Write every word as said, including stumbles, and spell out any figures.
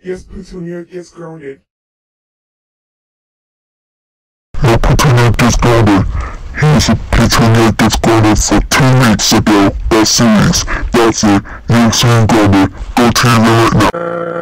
Yes, Petunia gets grounded. Yeah, Petunia gets grounded. Here's a Petunia gets grounded for two weeks ago. That series. That's it. You've seen grounded. Go to your right now.